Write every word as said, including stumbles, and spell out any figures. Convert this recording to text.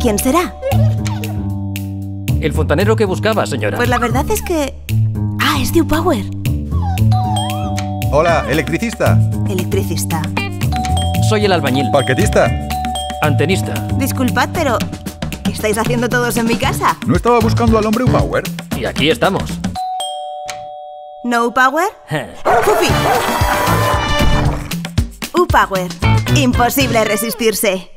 ¿Quién será? El fontanero que buscaba, señora. Pues la verdad es que... Ah, es de U-Power. Hola, electricista. Electricista. Soy el albañil. Paquetista. Antenista. Disculpad, pero... ¿qué estáis haciendo todos en mi casa? ¿No estaba buscando al hombre U-Power? Y aquí estamos. ¿No U-Power? ¡Fufi! U-Power. Imposible resistirse.